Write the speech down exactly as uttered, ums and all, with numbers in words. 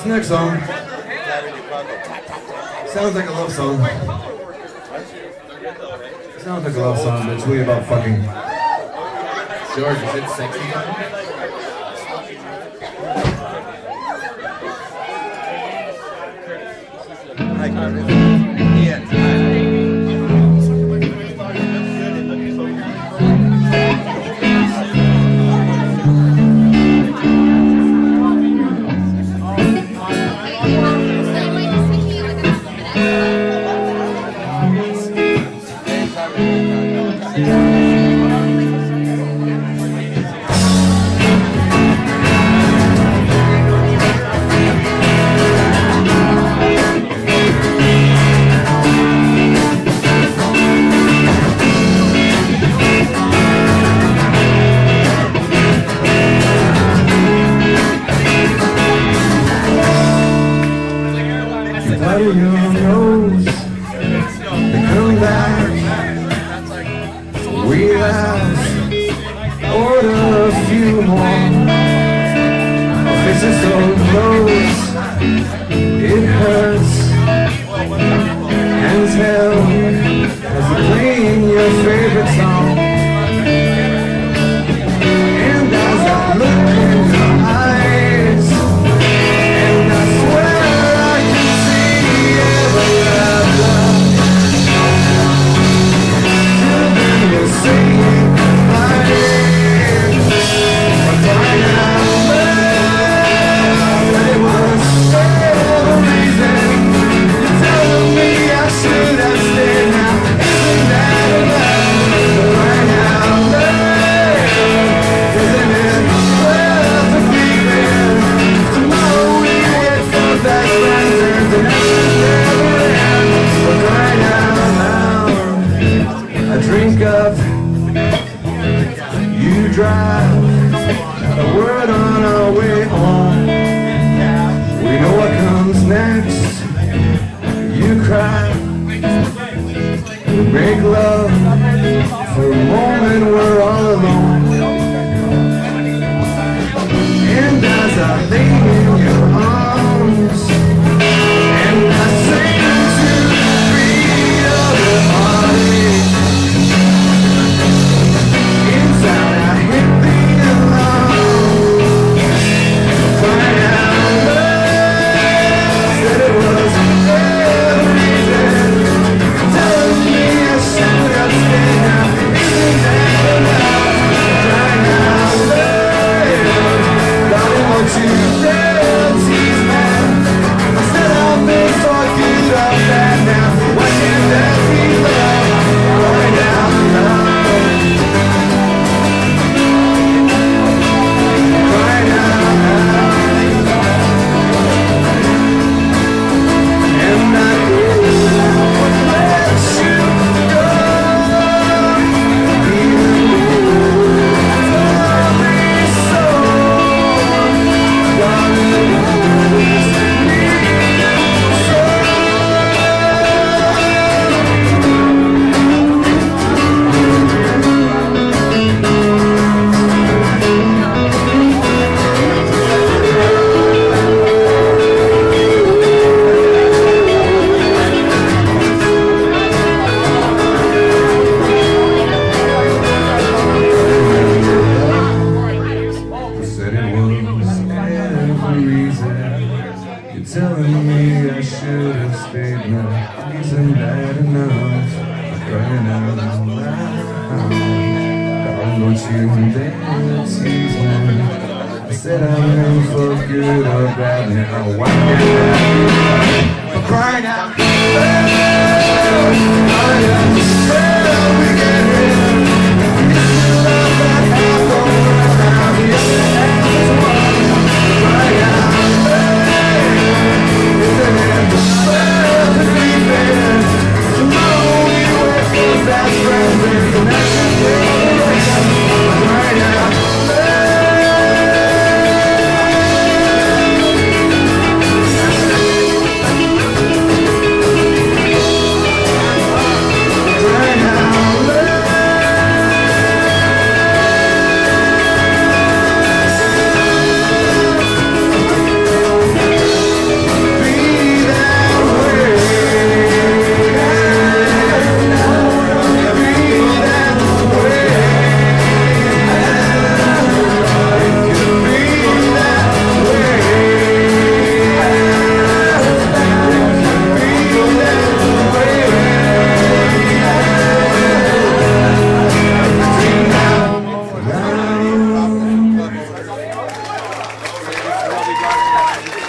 This next song sounds like a love song. It sounds like a love song, but it's really about fucking. George, is it sexy? Hi, Curtis. Ian. Your nose, they come back. We have order a few more. Faces so close, it hurts. Hands held as you're playing your favorite song. And as I look in your eyes, and I swear drink up, you drive, a word on our way home. We know what comes next, you cry. We make love, for a moment we're all alone. And as I lay in your arms, and I sing to the beat of the heartache, inside I hit the alarm. Find out love said it was every reason, telling me I should have stayed. Now isn't that enough? Find out love, darling, won't you never tease me? I said I've been so good of that now. Why can't that be love? Find out love. Telling me I should have stayed now. Isn't that enough? Crying out loud. Darling, don't you dare tease me. I said I'm in for good or bad now. Why can't that be love? For crying out loud. Well, we get here. It's the love that half the world now. The other half is one. Crying out loud. Isn't it perfectly fair? Tomorrow we wake up as friends and connections with the rest. Right now, we got it.